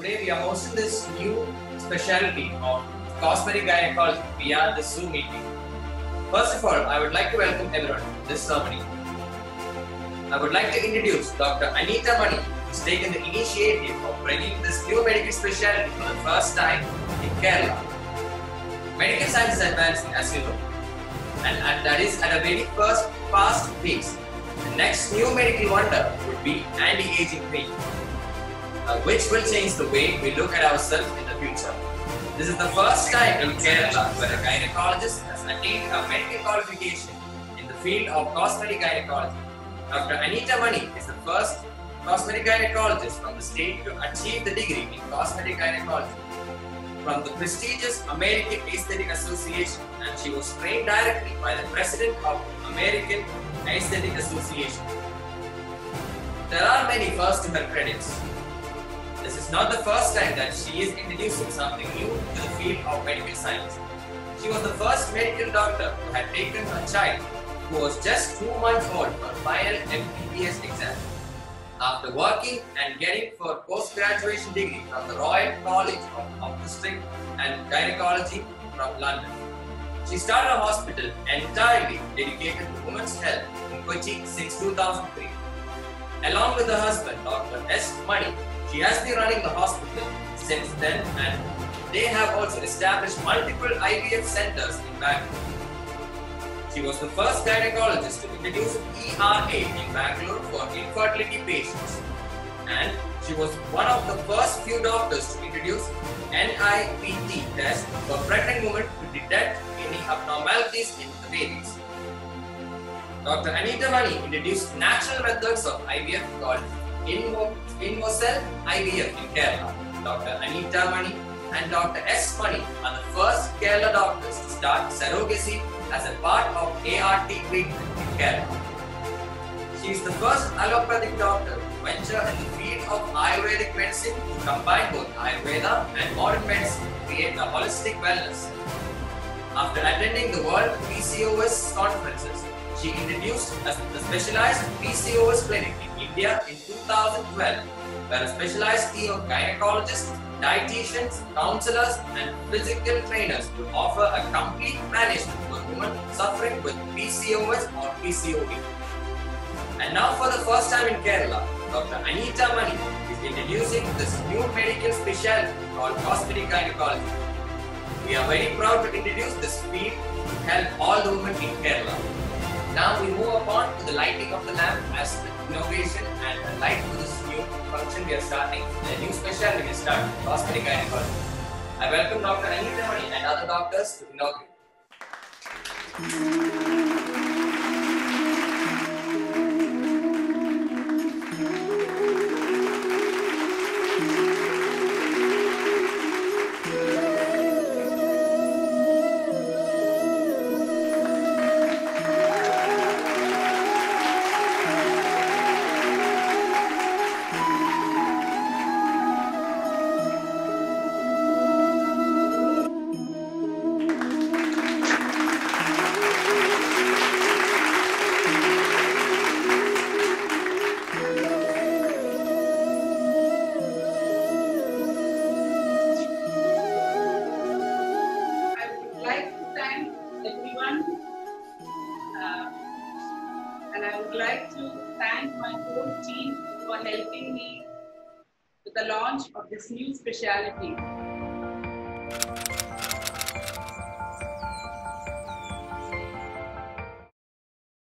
today we are hosting this new specialty of cosmetic gynecology via the Zoom meeting. First of all, I would like to welcome everyone to this ceremony. I would like to introduce Dr. Anita Mani, who has taken the initiative of bringing this new medical specialty for the first time in Kerala. Medical science is advancing, as you know, and that is at a very fast pace. The next new medical wonder would be anti-aging cream, which will change the way we look at ourselves in the future. This is the first time in Kerala where a gynecologist has attained a medical qualification in the field of cosmetic gynecology. Dr. Anita Mani is the first cosmetic gynecologist from the state to achieve the degree in cosmetic gynecology from the prestigious American Aesthetic Association, and she was trained directly by the president of American Aesthetic Association. There are many firsts to her credits. This is not the first time that she is introducing something new to the field of medical science. She was the first medical doctor who had taken a child who was just 2 months old for final MBBS exam. After working and getting for post-graduation degree from the Royal College of Obstetrics and Gynecology from London. She started a hospital entirely dedicated to women's health in Kochi since 2003. Along with her husband, Dr. S. Mani, she has been running the hospital since then, and they have also established multiple IVF centers in Bangalore. She was the first gynecologist to introduce ERA in Bangalore for infertility patients, and she was one of the first few doctors to introduce NIPT test for pregnant women to detect any abnormalities in the babies. Dr. Anita Mani introduced natural methods of IVF called InvoCell IVF in Kerala. Dr. Anita Mani and Dr. S. Mani are the first Kerala doctors to start surrogacy as a part of ART treatment in Kerala. She is the first allopathic doctor to venture in the field of Ayurvedic medicine to combine both Ayurveda and modern medicine to create a holistic wellness. After attending the World PCOS conferences, she introduced the specialized PCOS clinic in India in 2012, where a specialized team of gynecologists, dietitians, counselors, and physical trainers would offer a complete management for women suffering with PCOS or PCOD. And now, for the first time in Kerala, Dr. Anita Mani is introducing this new medical specialty called cosmetic gynecology. We are very proud to introduce this field to help all the women in Kerala. Now we move upon to the lighting of the lamp as the inauguration and the light to this new function we are starting, the new specialty we are starting, cosmetic gynecology. I welcome Dr. Anita Mani and other doctors to inaugurate. And I would like to thank my whole team for helping me with the launch of this new specialty.